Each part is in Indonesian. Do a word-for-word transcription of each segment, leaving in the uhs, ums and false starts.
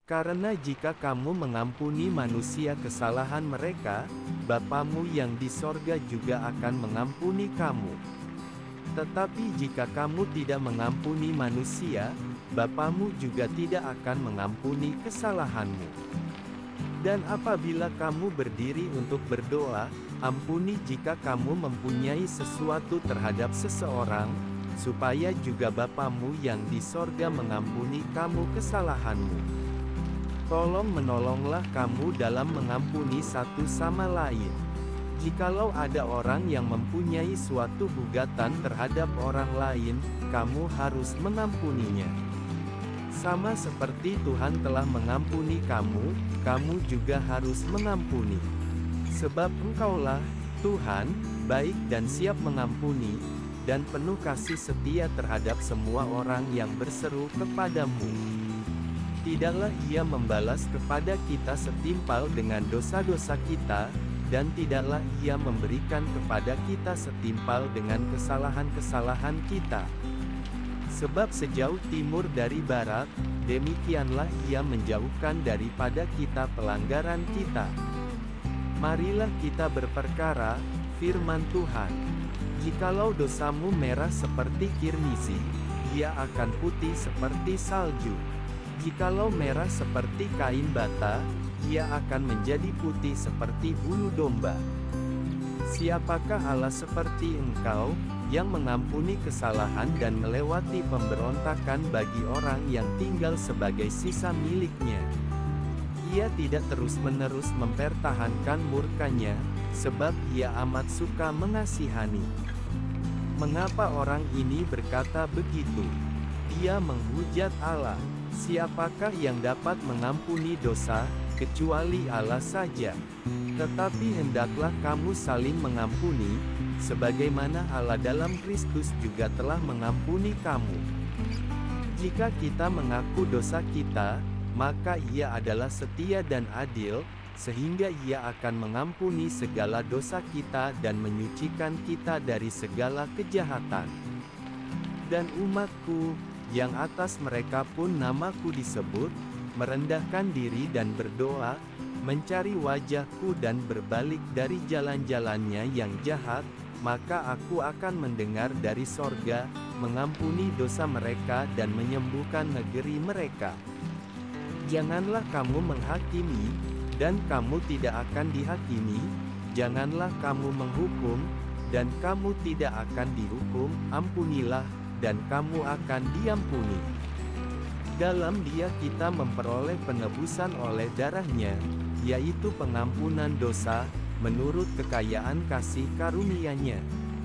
Karena jika kamu mengampuni manusia kesalahan mereka, Bapamu yang di sorga juga akan mengampuni kamu. Tetapi jika kamu tidak mengampuni manusia, Bapamu juga tidak akan mengampuni kesalahanmu. Dan apabila kamu berdiri untuk berdoa, ampuni jika kamu mempunyai sesuatu terhadap seseorang, supaya juga Bapamu yang di sorga mengampuni kamu kesalahanmu. Tolong menolonglah kamu dalam mengampuni satu sama lain. Jikalau ada orang yang mempunyai suatu gugatan terhadap orang lain, kamu harus mengampuninya. Sama seperti Tuhan telah mengampuni kamu, kamu juga harus mengampuni. Sebab Engkaulah, Tuhan, baik dan siap mengampuni, dan penuh kasih setia terhadap semua orang yang berseru kepadamu. Tidaklah Ia membalas kepada kita setimpal dengan dosa-dosa kita, dan tidaklah Ia memberikan kepada kita setimpal dengan kesalahan-kesalahan kita. Sebab sejauh timur dari barat, demikianlah Ia menjauhkan daripada kita pelanggaran kita. Marilah kita berperkara, firman Tuhan. Jikalau dosamu merah seperti kirmisi, ia akan putih seperti salju. Jikalau merah seperti kain bata, ia akan menjadi putih seperti bulu domba. Siapakah Allah seperti Engkau, yang mengampuni kesalahan dan melewati pemberontakan bagi orang yang tinggal sebagai sisa miliknya? Ia tidak terus-menerus mempertahankan murkanya, sebab Ia amat suka mengasihani. Mengapa orang ini berkata begitu? Dia menghujat Allah. Siapakah yang dapat mengampuni dosa, kecuali Allah saja? Tetapi hendaklah kamu saling mengampuni, sebagaimana Allah dalam Kristus juga telah mengampuni kamu. Jika kita mengaku dosa kita, maka Ia adalah setia dan adil, sehingga Ia akan mengampuni segala dosa kita dan menyucikan kita dari segala kejahatan. Dan umatku, yang atas mereka pun namaku disebut, merendahkan diri dan berdoa, mencari wajahku dan berbalik dari jalan-jalannya yang jahat, maka aku akan mendengar dari sorga, mengampuni dosa mereka dan menyembuhkan negeri mereka. Janganlah kamu menghakimi, dan kamu tidak akan dihakimi, janganlah kamu menghukum, dan kamu tidak akan dihukum, ampunilah, dan kamu akan diampuni. Dalam Dia kita memperoleh penebusan oleh darah-Nya, yaitu pengampunan dosa, menurut kekayaan kasih karunia-Nya.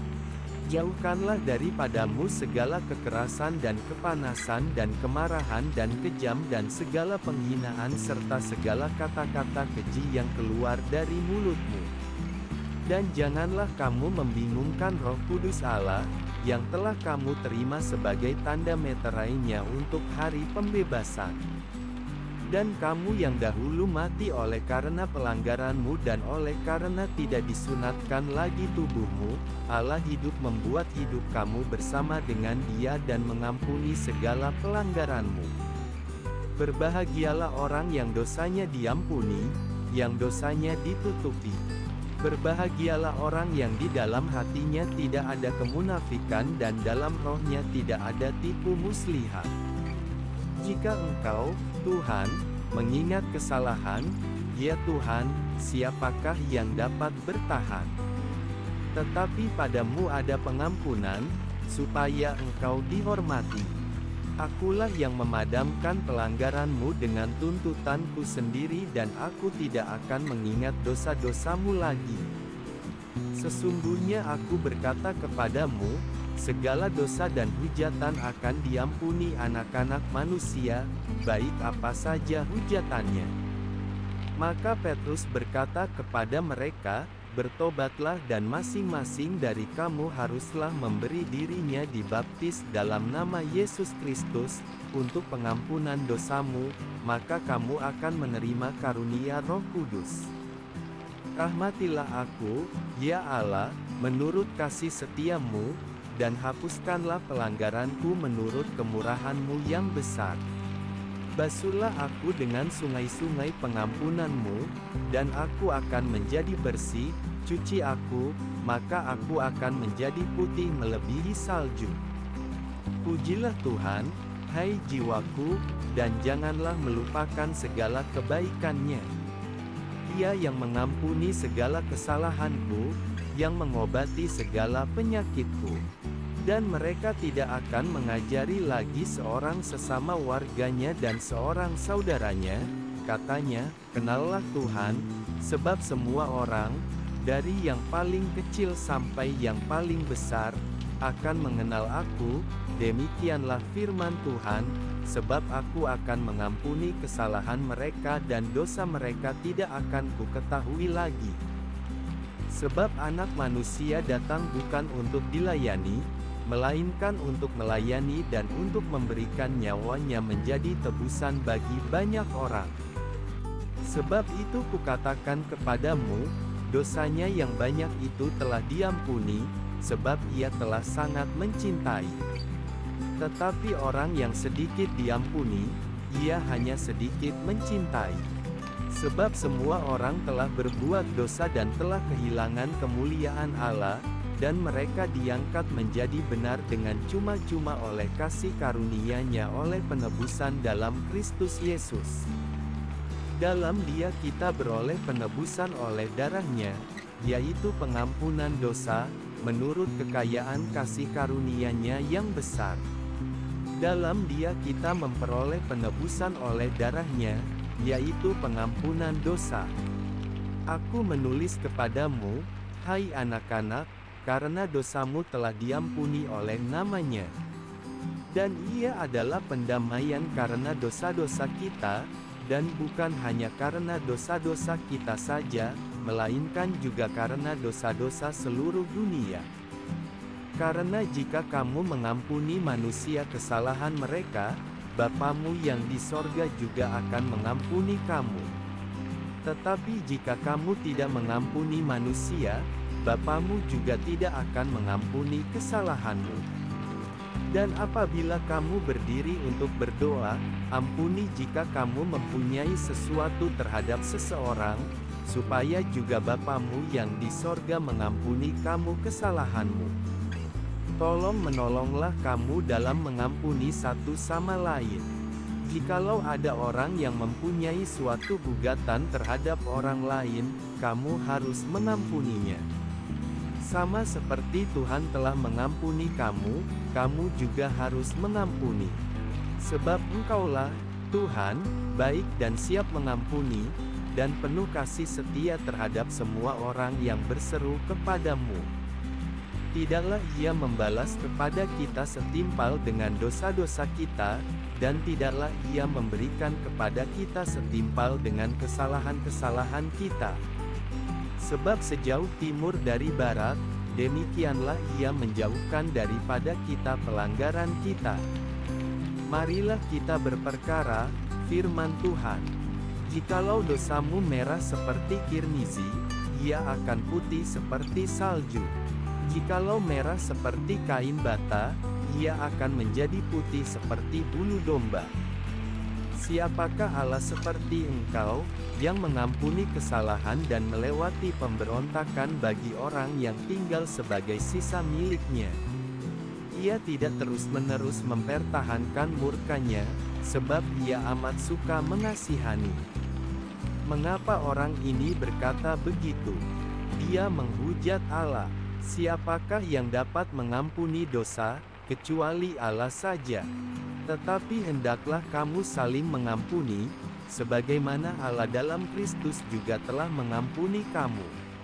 Jauhkanlah daripadamu segala kekerasan dan kepanasan dan kemarahan dan kejam dan segala penghinaan serta segala kata-kata keji yang keluar dari mulutmu. Dan janganlah kamu membingungkan Roh Kudus Allah, yang telah kamu terima sebagai tanda meterainya untuk hari pembebasan. Dan kamu yang dahulu mati oleh karena pelanggaranmu dan oleh karena tidak disunatkan lagi tubuhmu, Allah hidup membuat hidup kamu bersama dengan Dia dan mengampuni segala pelanggaranmu. Berbahagialah orang yang dosanya diampuni, yang dosanya ditutupi. Berbahagialah orang yang di dalam hatinya tidak ada kemunafikan dan dalam rohnya tidak ada tipu muslihat. Jika Engkau, Tuhan, mengingat kesalahan, ya Tuhan, siapakah yang dapat bertahan? Tetapi padamu ada pengampunan, supaya Engkau dihormati. Akulah yang memadamkan pelanggaranmu dengan tuntutanku sendiri dan aku tidak akan mengingat dosa-dosamu lagi. Sesungguhnya aku berkata kepadamu, segala dosa dan hujatan akan diampuni anak-anak manusia, baik apa saja hujatannya. Maka Petrus berkata kepada mereka, bertobatlah dan masing-masing dari kamu haruslah memberi dirinya dibaptis dalam nama Yesus Kristus, untuk pengampunan dosamu, maka kamu akan menerima karunia Roh Kudus. Rahmatilah aku, ya Allah, menurut kasih setiamu, dan hapuskanlah pelanggaranku menurut kemurahan-Mu yang besar. Basuhlah aku dengan sungai-sungai pengampunanmu, dan aku akan menjadi bersih. Cuci aku, maka aku akan menjadi putih melebihi salju. Pujilah Tuhan, hai jiwaku, dan janganlah melupakan segala kebaikan-Nya. Ia yang mengampuni segala kesalahanku, yang mengobati segala penyakitku. Dan mereka tidak akan mengajari lagi seorang sesama warganya dan seorang saudaranya, katanya, kenallah Tuhan, sebab semua orang, dari yang paling kecil sampai yang paling besar, akan mengenal aku. Demikianlah firman Tuhan, sebab aku akan mengampuni kesalahan mereka dan dosa mereka tidak akan kuketahui lagi. Sebab Anak Manusia datang bukan untuk dilayani, melainkan untuk melayani dan untuk memberikan nyawanya menjadi tebusan bagi banyak orang. Sebab itu kukatakan kepadamu, dosanya yang banyak itu telah diampuni, sebab ia telah sangat mencintai. Tetapi orang yang sedikit diampuni, ia hanya sedikit mencintai. Sebab semua orang telah berbuat dosa dan telah kehilangan kemuliaan Allah, dan mereka diangkat menjadi benar dengan cuma-cuma oleh kasih karunia-Nya oleh penebusan dalam Kristus Yesus. Dalam Dia kita beroleh penebusan oleh darah-Nya, yaitu pengampunan dosa, menurut kekayaan kasih karunia-Nya yang besar. Dalam Dia kita memperoleh penebusan oleh darah-Nya, yaitu pengampunan dosa. Aku menulis kepadamu, hai anak-anak, karena dosamu telah diampuni oleh nama-Nya. Dan Ia adalah pendamaian karena dosa-dosa kita, dan bukan hanya karena dosa-dosa kita saja, melainkan juga karena dosa-dosa seluruh dunia. Karena jika kamu mengampuni manusia kesalahan mereka, Bapamu yang di sorga juga akan mengampuni kamu. Tetapi jika kamu tidak mengampuni manusia, Bapamu juga tidak akan mengampuni kesalahanmu. Dan apabila kamu berdiri untuk berdoa, ampuni jika kamu mempunyai sesuatu terhadap seseorang, supaya juga Bapamu yang di sorga mengampuni kamu kesalahanmu. Tolong menolonglah kamu dalam mengampuni satu sama lain. Jikalau ada orang yang mempunyai suatu gugatan terhadap orang lain, kamu harus mengampuninya. Sama seperti Tuhan telah mengampuni kamu, kamu juga harus mengampuni. Sebab Engkaulah, Tuhan, baik dan siap mengampuni, dan penuh kasih setia terhadap semua orang yang berseru kepadamu. Tidaklah Ia membalas kepada kita setimpal dengan dosa-dosa kita, dan tidaklah Ia memberikan kepada kita setimpal dengan kesalahan-kesalahan kita. Sebab sejauh timur dari barat, demikianlah Ia menjauhkan daripada kita pelanggaran kita. Marilah kita berperkara, firman Tuhan. Jikalau dosamu merah seperti kirmizi, ia akan putih seperti salju. Jikalau merah seperti kain bata, ia akan menjadi putih seperti bulu domba. Siapakah Allah seperti Engkau, yang mengampuni kesalahan dan melewati pemberontakan bagi orang yang tinggal sebagai sisa milik-Nya? Ia tidak terus-menerus mempertahankan murka-Nya, sebab Ia amat suka mengasihani. Mengapa orang ini berkata begitu? Dia menghujat Allah. Siapakah yang dapat mengampuni dosa, kecuali Allah saja? Tetapi hendaklah kamu saling mengampuni, sebagaimana Allah dalam Kristus juga telah mengampuni kamu.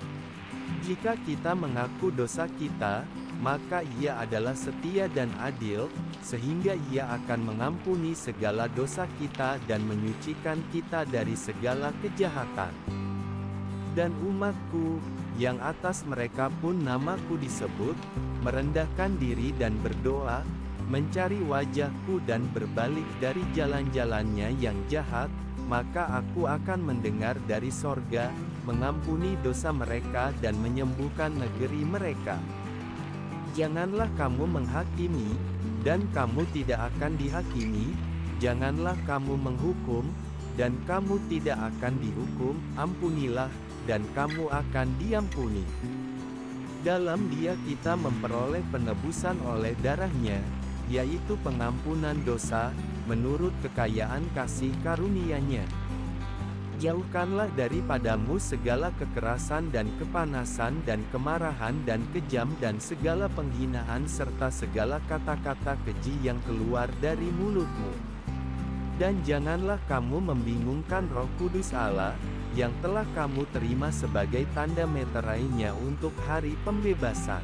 Jika kita mengaku dosa kita, maka Ia adalah setia dan adil, sehingga Ia akan mengampuni segala dosa kita dan menyucikan kita dari segala kejahatan. Dan umatku, yang atas mereka pun namaku disebut, merendahkan diri dan berdoa, mencari wajahku dan berbalik dari jalan-jalannya yang jahat, maka aku akan mendengar dari sorga, mengampuni dosa mereka dan menyembuhkan negeri mereka. Janganlah kamu menghakimi, dan kamu tidak akan dihakimi, janganlah kamu menghukum, dan kamu tidak akan dihukum, ampunilah, dan kamu akan diampuni. Dalam Dia kita memperoleh penebusan oleh darah-Nya, yaitu pengampunan dosa, menurut kekayaan kasih karunia-Nya. Jauhkanlah daripadamu segala kekerasan dan kepanasan dan kemarahan dan kejam dan segala penghinaan serta segala kata-kata keji yang keluar dari mulutmu. Dan janganlah kamu membingungkan Roh Kudus Allah, yang telah kamu terima sebagai tanda meterainya untuk hari pembebasan.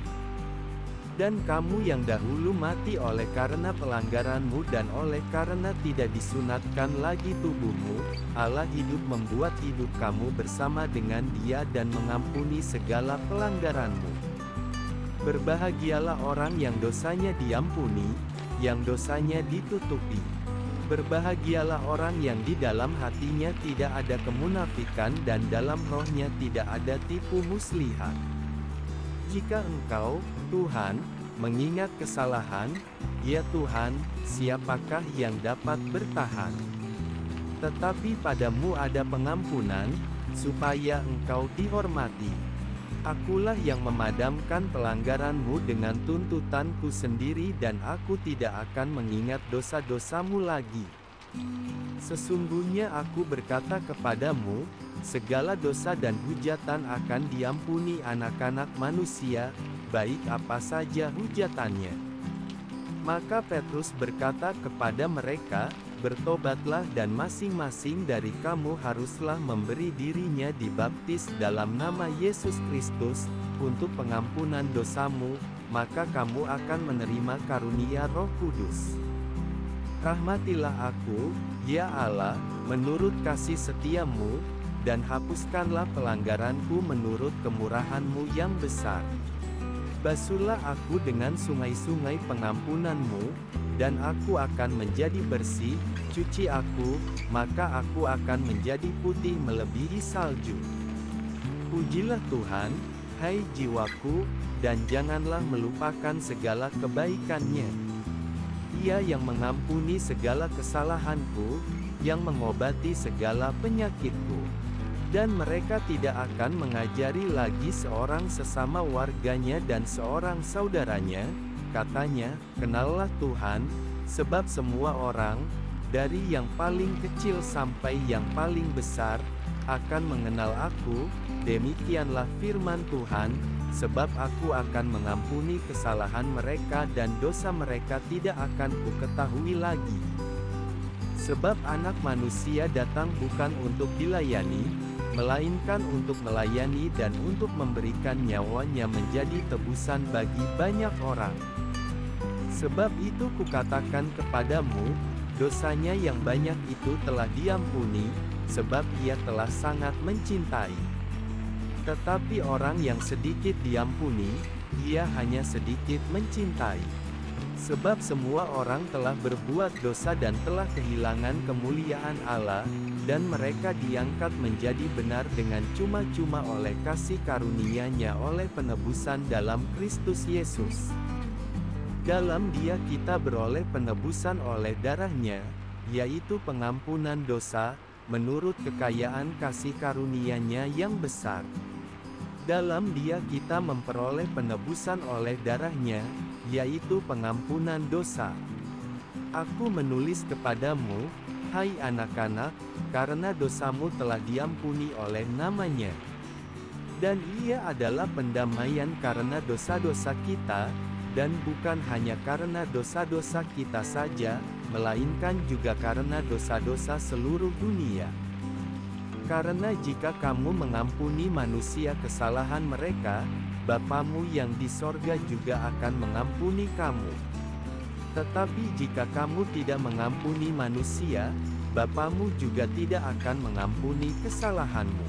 Dan kamu yang dahulu mati oleh karena pelanggaranmu dan oleh karena tidak disunatkan lagi tubuhmu, Allah hidup membuat hidup kamu bersama dengan Dia dan mengampuni segala pelanggaranmu. Berbahagialah orang yang dosanya diampuni, yang dosanya ditutupi. Berbahagialah orang yang di dalam hatinya tidak ada kemunafikan dan dalam rohnya tidak ada tipu muslihat. Jika engkau, Tuhan, mengingat kesalahan, ya Tuhan, siapakah yang dapat bertahan? Tetapi padamu ada pengampunan, supaya engkau dihormati. Akulah yang memadamkan pelanggaranmu dengan tuntutanku sendiri dan aku tidak akan mengingat dosa-dosamu lagi. Sesungguhnya aku berkata kepadamu, segala dosa dan hujatan akan diampuni anak-anak manusia, baik apa saja hujatannya. Maka Petrus berkata kepada mereka, bertobatlah dan masing-masing dari kamu haruslah memberi dirinya dibaptis dalam nama Yesus Kristus, untuk pengampunan dosamu, maka kamu akan menerima karunia Roh Kudus. Rahmatilah aku, ya Allah, menurut kasih setiamu, dan hapuskanlah pelanggaranku menurut kemurahan-Mu yang besar. Basuhlah aku dengan sungai-sungai pengampunanmu, dan aku akan menjadi bersih, cuci aku, maka aku akan menjadi putih melebihi salju. Pujilah Tuhan, hai jiwaku, dan janganlah melupakan segala kebaikan-Nya. Ia yang mengampuni segala kesalahanku, yang mengobati segala penyakitku. Dan mereka tidak akan mengajari lagi seorang sesama warganya dan seorang saudaranya, katanya, kenallah Tuhan, sebab semua orang, dari yang paling kecil sampai yang paling besar, akan mengenal aku, demikianlah firman Tuhan, sebab aku akan mengampuni kesalahan mereka dan dosa mereka tidak akan kuketahui lagi. Sebab anak manusia datang bukan untuk dilayani, melainkan untuk melayani dan untuk memberikan nyawanya menjadi tebusan bagi banyak orang. Sebab itu kukatakan kepadamu, dosanya yang banyak itu telah diampuni, sebab ia telah sangat mencintai. Tetapi orang yang sedikit diampuni, ia hanya sedikit mencintai. Sebab semua orang telah berbuat dosa dan telah kehilangan kemuliaan Allah, dan mereka diangkat menjadi benar dengan cuma-cuma oleh kasih karunia-Nya oleh penebusan dalam Kristus Yesus. Dalam Dia kita beroleh penebusan oleh darah-Nya, yaitu pengampunan dosa, menurut kekayaan kasih karunia-Nya yang besar. Dalam Dia kita memperoleh penebusan oleh darah-Nya, yaitu pengampunan dosa. Aku menulis kepadamu, hai anak-anak, karena dosamu telah diampuni oleh nama-Nya. Dan Ia adalah pendamaian karena dosa-dosa kita, dan bukan hanya karena dosa-dosa kita saja, melainkan juga karena dosa-dosa seluruh dunia. Karena jika kamu mengampuni manusia kesalahan mereka, Bapamu yang di sorga juga akan mengampuni kamu. Tetapi jika kamu tidak mengampuni manusia, Bapamu juga tidak akan mengampuni kesalahanmu.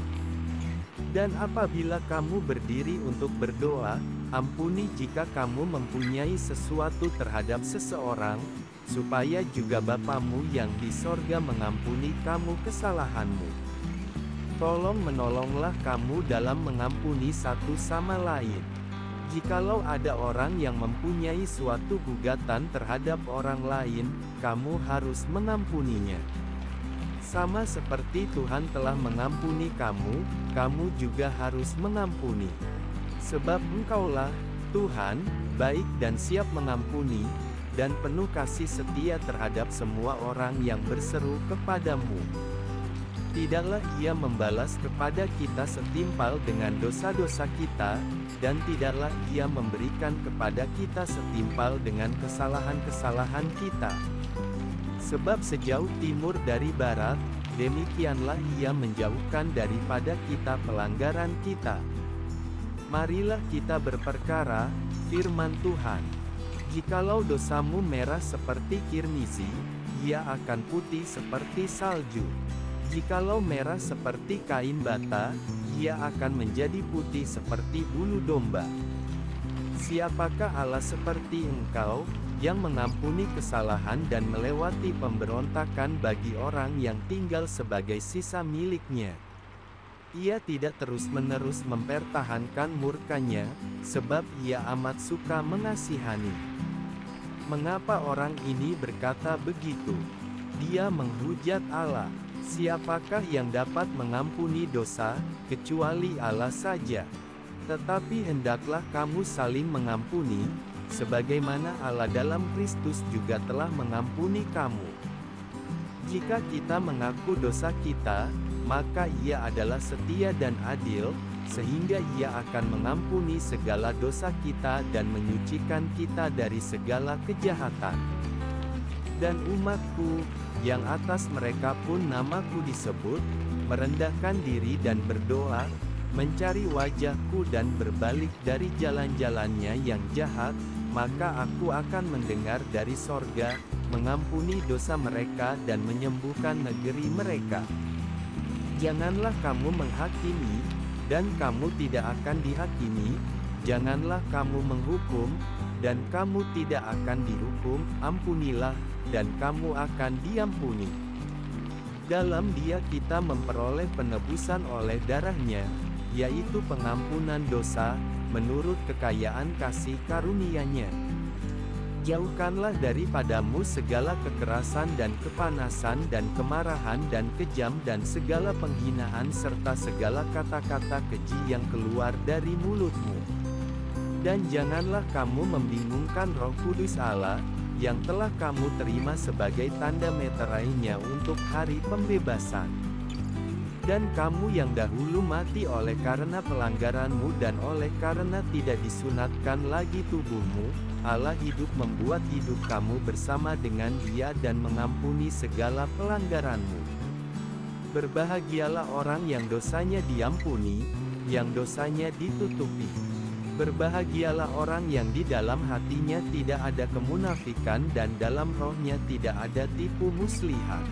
Dan apabila kamu berdiri untuk berdoa, ampuni jika kamu mempunyai sesuatu terhadap seseorang, supaya juga Bapamu yang di sorga mengampuni kamu kesalahanmu. Tolong menolonglah kamu dalam mengampuni satu sama lain. Jikalau ada orang yang mempunyai suatu gugatan terhadap orang lain, kamu harus mengampuninya. Sama seperti Tuhan telah mengampuni kamu, kamu juga harus mengampuni. Sebab Engkaulah, Tuhan, baik dan siap mengampuni, dan penuh kasih setia terhadap semua orang yang berseru kepadamu. Tidaklah Ia membalas kepada kita setimpal dengan dosa-dosa kita, dan tidaklah Ia memberikan kepada kita setimpal dengan kesalahan-kesalahan kita. Sebab sejauh timur dari barat, demikianlah Ia menjauhkan daripada kita pelanggaran kita. Marilah kita berperkara, firman Tuhan. Jikalau dosamu merah seperti kirmisi, ia akan putih seperti salju. Jikalau merah seperti kain bata, ia akan menjadi putih seperti bulu domba. Siapakah Allah seperti Engkau, yang mengampuni kesalahan dan melewati pemberontakan bagi orang yang tinggal sebagai sisa miliknya? Ia tidak terus-menerus mempertahankan murkanya, sebab Ia amat suka mengasihani. Mengapa orang ini berkata begitu? Dia menghujat Allah. Siapakah yang dapat mengampuni dosa, kecuali Allah saja? Tetapi hendaklah kamu saling mengampuni, sebagaimana Allah dalam Kristus juga telah mengampuni kamu. Jika kita mengaku dosa kita, maka Ia adalah setia dan adil, sehingga Ia akan mengampuni segala dosa kita dan menyucikan kita dari segala kejahatan. Dan umatku, yang atas mereka pun namaku disebut, merendahkan diri dan berdoa, mencari wajahku dan berbalik dari jalan-jalannya yang jahat, maka aku akan mendengar dari sorga, mengampuni dosa mereka dan menyembuhkan negeri mereka. Janganlah kamu menghakimi, dan kamu tidak akan dihakimi, janganlah kamu menghukum, dan kamu tidak akan dihukum, ampunilah, dan kamu akan diampuni. Dalam Dia kita memperoleh penebusan oleh darah-Nya, yaitu pengampunan dosa, menurut kekayaan kasih karunia-Nya. Jauhkanlah daripadamu segala kekerasan dan kepanasan dan kemarahan dan kejam dan segala penghinaan serta segala kata-kata keji yang keluar dari mulutmu. Dan janganlah kamu membingungkan Roh Kudus Allah, yang telah kamu terima sebagai tanda meterainya untuk hari pembebasan. Dan kamu yang dahulu mati oleh karena pelanggaranmu dan oleh karena tidak disunatkan lagi tubuhmu, Allah hidup membuat hidup kamu bersama dengan Dia dan mengampuni segala pelanggaranmu. Berbahagialah orang yang dosanya diampuni, yang dosanya ditutupi. Berbahagialah orang yang di dalam hatinya tidak ada kemunafikan dan dalam rohnya tidak ada tipu muslihat.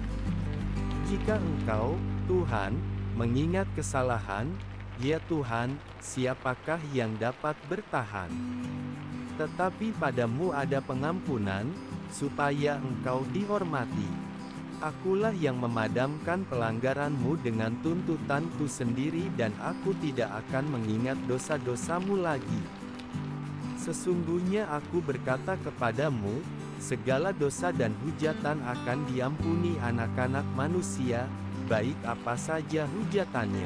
Jika engkau, Tuhan, mengingat kesalahan, ya Tuhan, siapakah yang dapat bertahan? Tetapi padamu ada pengampunan, supaya engkau dihormati. Akulah yang memadamkan pelanggaranmu dengan tuntutanku sendiri dan aku tidak akan mengingat dosa-dosamu lagi. Sesungguhnya aku berkata kepadamu, segala dosa dan hujatan akan diampuni anak-anak manusia, baik apa saja hujatannya.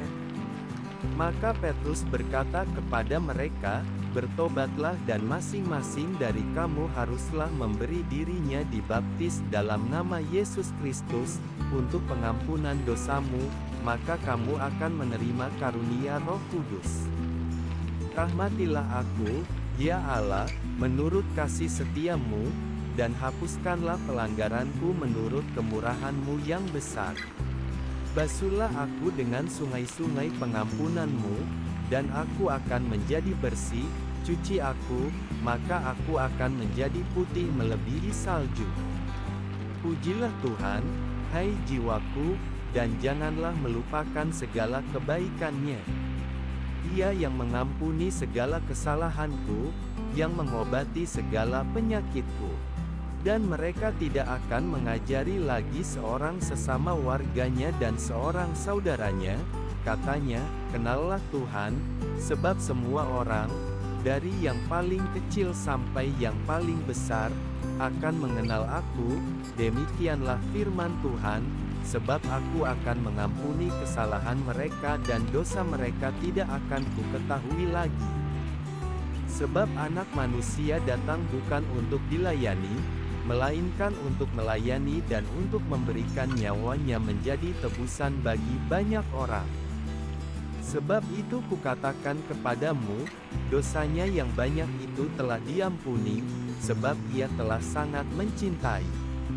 Maka Petrus berkata kepada mereka, bertobatlah dan masing-masing dari kamu haruslah memberi dirinya dibaptis dalam nama Yesus Kristus, untuk pengampunan dosamu, maka kamu akan menerima karunia Roh Kudus. Rahmatilah aku, ya Allah, menurut kasih setiamu, dan hapuskanlah pelanggaranku menurut kemurahan-Mu yang besar. Basuhlah aku dengan sungai-sungai pengampunanmu, dan aku akan menjadi bersih, cuci aku, maka aku akan menjadi putih melebihi salju. Pujilah Tuhan, hai jiwaku, dan janganlah melupakan segala kebaikan-Nya. Dia yang mengampuni segala kesalahanku, yang mengobati segala penyakitku. Dan mereka tidak akan mengajari lagi seorang sesama warganya dan seorang saudaranya, katanya, kenallah Tuhan, sebab semua orang, dari yang paling kecil sampai yang paling besar, akan mengenal Aku, demikianlah firman Tuhan, sebab Aku akan mengampuni kesalahan mereka dan dosa mereka tidak akan Kuketahui lagi. Sebab Anak Manusia datang bukan untuk dilayani, melainkan untuk melayani dan untuk memberikan nyawanya menjadi tebusan bagi banyak orang. Sebab itu Kukatakan kepadamu, dosanya yang banyak itu telah diampuni, sebab ia telah sangat mencintai.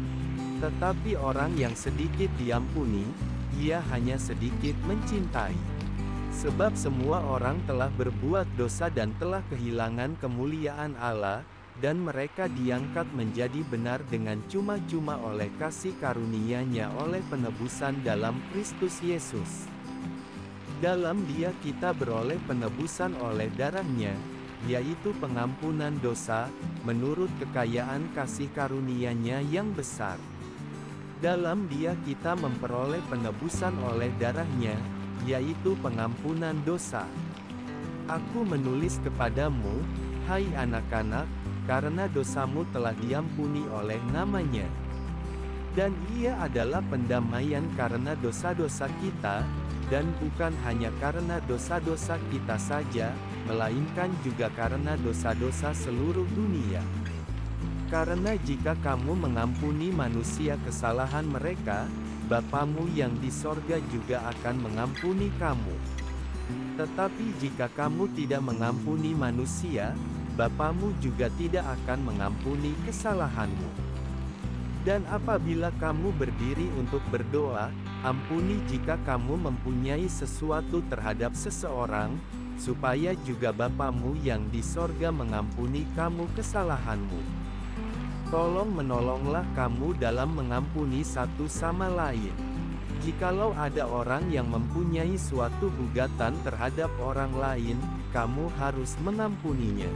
Tetapi orang yang sedikit diampuni, ia hanya sedikit mencintai. Sebab semua orang telah berbuat dosa dan telah kehilangan kemuliaan Allah, dan mereka diangkat menjadi benar dengan cuma-cuma oleh kasih karunia-Nya oleh penebusan dalam Kristus Yesus. Dalam Dia kita beroleh penebusan oleh darah-Nya, yaitu pengampunan dosa, menurut kekayaan kasih karunia-Nya yang besar. Dalam Dia kita memperoleh penebusan oleh darah-Nya, yaitu pengampunan dosa. Aku menulis kepadamu, hai anak-anak, karena dosamu telah diampuni oleh nama-Nya. Dan Ia adalah pendamaian karena dosa-dosa kita, dan bukan hanya karena dosa-dosa kita saja, melainkan juga karena dosa-dosa seluruh dunia. Karena jika kamu mengampuni manusia kesalahan mereka, Bapamu yang di sorga juga akan mengampuni kamu. Tetapi jika kamu tidak mengampuni manusia, Bapamu juga tidak akan mengampuni kesalahanmu. Dan apabila kamu berdiri untuk berdoa, ampuni jika kamu mempunyai sesuatu terhadap seseorang, supaya juga Bapamu yang di sorga mengampuni kamu kesalahanmu. Tolong menolonglah kamu dalam mengampuni satu sama lain. Jikalau ada orang yang mempunyai suatu gugatan terhadap orang lain, kamu harus mengampuninya.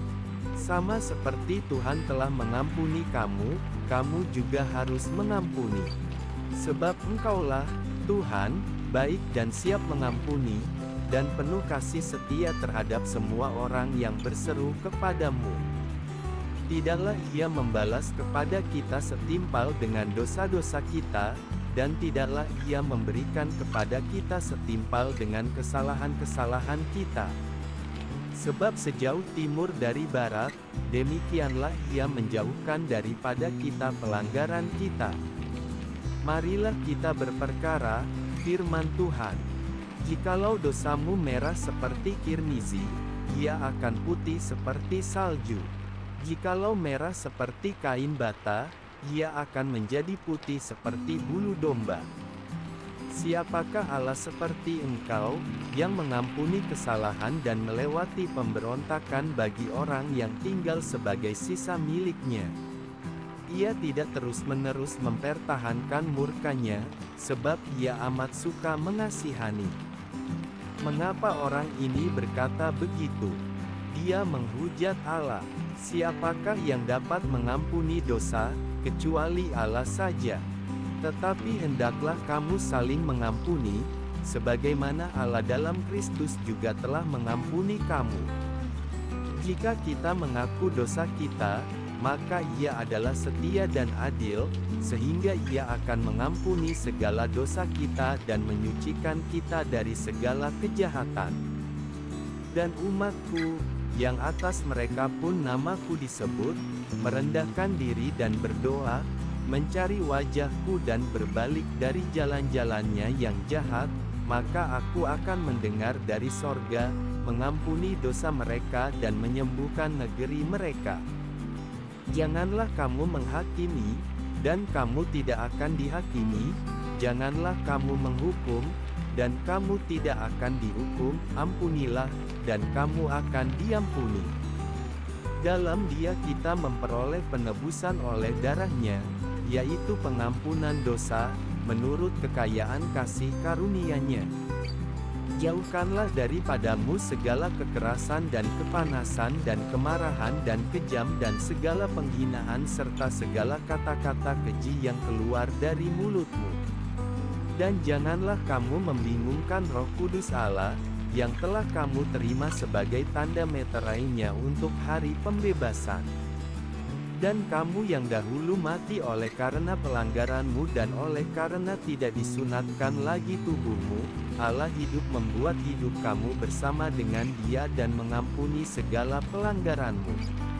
Sama seperti Tuhan telah mengampuni kamu, kamu juga harus mengampuni. Sebab Engkaulah, Tuhan, baik dan siap mengampuni, dan penuh kasih setia terhadap semua orang yang berseru kepadamu. Tidaklah Ia membalas kepada kita setimpal dengan dosa-dosa kita, dan tidaklah Ia memberikan kepada kita setimpal dengan kesalahan-kesalahan kita. Sebab sejauh timur dari barat, demikianlah Ia menjauhkan daripada kita pelanggaran kita. Marilah kita berperkara, firman Tuhan. Jikalau dosamu merah seperti kirmizi, ia akan putih seperti salju. Jikalau merah seperti kain bata, ia akan menjadi putih seperti bulu domba. Siapakah Allah seperti Engkau, yang mengampuni kesalahan dan melewati pemberontakan bagi orang yang tinggal sebagai sisa miliknya? Ia tidak terus-menerus mempertahankan murka-Nya, sebab Ia amat suka mengasihani. Mengapa orang ini berkata begitu? Dia menghujat Allah. Siapakah yang dapat mengampuni dosa, kecuali Allah saja? Tetapi hendaklah kamu saling mengampuni, sebagaimana Allah dalam Kristus juga telah mengampuni kamu. Jika kita mengaku dosa kita, maka Ia adalah setia dan adil, sehingga Ia akan mengampuni segala dosa kita dan menyucikan kita dari segala kejahatan. Dan umatku, yang atas mereka pun namaku disebut, merendahkan diri dan berdoa, mencari wajahku dan berbalik dari jalan-jalannya yang jahat, maka aku akan mendengar dari sorga, mengampuni dosa mereka dan menyembuhkan negeri mereka. Janganlah kamu menghakimi, dan kamu tidak akan dihakimi, janganlah kamu menghukum, dan kamu tidak akan dihukum, ampunilah, dan kamu akan diampuni. Dalam Dia kita memperoleh penebusan oleh darah-Nya, yaitu pengampunan dosa, menurut kekayaan kasih karunia-Nya. Jauhkanlah daripadamu segala kekerasan dan kepanasan dan kemarahan dan kejam dan segala penghinaan serta segala kata-kata keji yang keluar dari mulutmu. Dan janganlah kamu membingungkan Roh Kudus Allah, yang telah kamu terima sebagai tanda meterainya untuk hari pembebasan. Dan kamu yang dahulu mati oleh karena pelanggaranmu dan oleh karena tidak disunatkan lagi tubuhmu, Allah hidup membuat hidup kamu bersama dengan Dia dan mengampuni segala pelanggaranmu.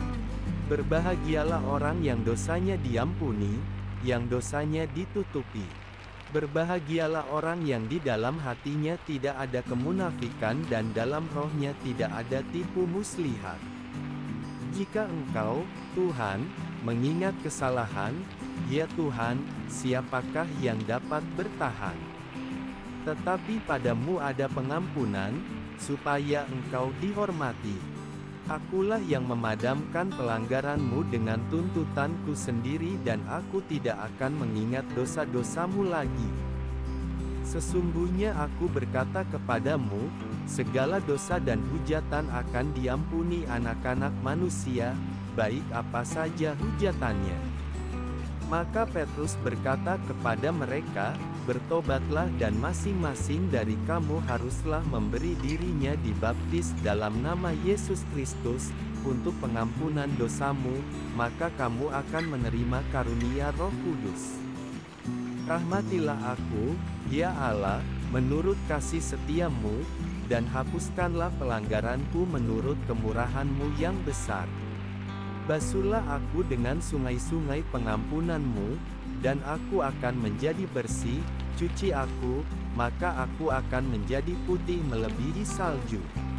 Berbahagialah orang yang dosanya diampuni, yang dosanya ditutupi. Berbahagialah orang yang di dalam hatinya tidak ada kemunafikan dan dalam rohnya tidak ada tipu muslihat. Jika engkau, Tuhan, mengingat kesalahan, ya Tuhan, siapakah yang dapat bertahan? Tetapi padamu ada pengampunan, supaya engkau dihormati. Akulah yang memadamkan pelanggaranmu dengan tuntutanku sendiri dan aku tidak akan mengingat dosa-dosamu lagi. Sesungguhnya aku berkata kepadamu, segala dosa dan hujatan akan diampuni anak-anak manusia, baik apa saja hujatannya. Maka Petrus berkata kepada mereka, bertobatlah dan masing-masing dari kamu haruslah memberi dirinya dibaptis dalam nama Yesus Kristus, untuk pengampunan dosamu, maka kamu akan menerima karunia Roh Kudus. Rahmatilah aku, ya Allah, menurut kasih setiamu, dan hapuskanlah pelanggaranku menurut kemurahan-Mu yang besar. Basuhlah aku dengan sungai-sungai pengampunanmu, dan aku akan menjadi bersih, cuci aku, maka aku akan menjadi putih melebihi salju.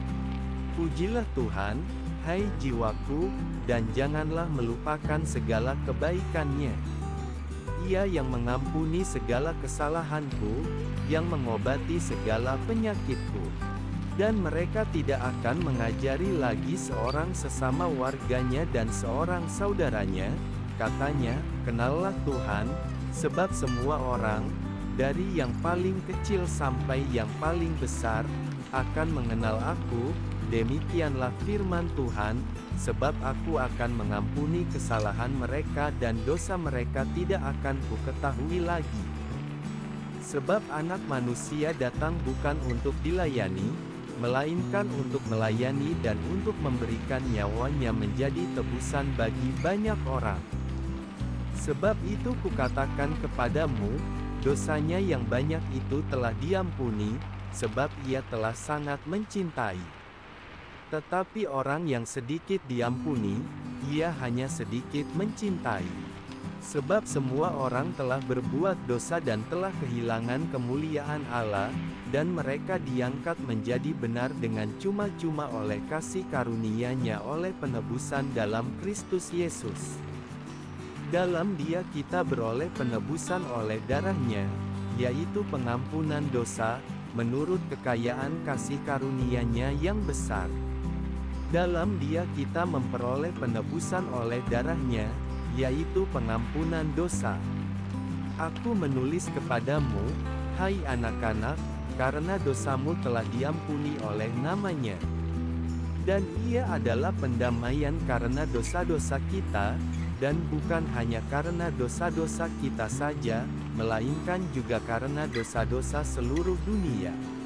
Pujilah Tuhan, hai jiwaku, dan janganlah melupakan segala kebaikan-Nya. Ia yang mengampuni segala kesalahanku, yang mengobati segala penyakitku. Dan mereka tidak akan mengajari lagi seorang sesama warganya dan seorang saudaranya, katanya, kenallah Tuhan, sebab semua orang, dari yang paling kecil sampai yang paling besar, akan mengenal aku, demikianlah firman Tuhan, sebab aku akan mengampuni kesalahan mereka dan dosa mereka tidak akan kuketahui lagi. Sebab anak manusia datang bukan untuk dilayani, melainkan untuk melayani dan untuk memberikan nyawanya menjadi tebusan bagi banyak orang. Sebab itu kukatakan kepadamu, dosanya yang banyak itu telah diampuni, sebab ia telah sangat mencintai. Tetapi orang yang sedikit diampuni, ia hanya sedikit mencintai. Sebab semua orang telah berbuat dosa dan telah kehilangan kemuliaan Allah, dan mereka diangkat menjadi benar dengan cuma-cuma oleh kasih karunia-Nya oleh penebusan dalam Kristus Yesus. Dalam Dia kita beroleh penebusan oleh darah-Nya, yaitu pengampunan dosa, menurut kekayaan kasih karunia-Nya yang besar. Dalam Dia kita memperoleh penebusan oleh darah-Nya, yaitu pengampunan dosa. Aku menulis kepadamu, hai anak-anak, karena dosamu telah diampuni oleh nama-Nya. Dan Ia adalah pendamaian karena dosa-dosa kita, dan bukan hanya karena dosa-dosa kita saja, melainkan juga karena dosa-dosa seluruh dunia.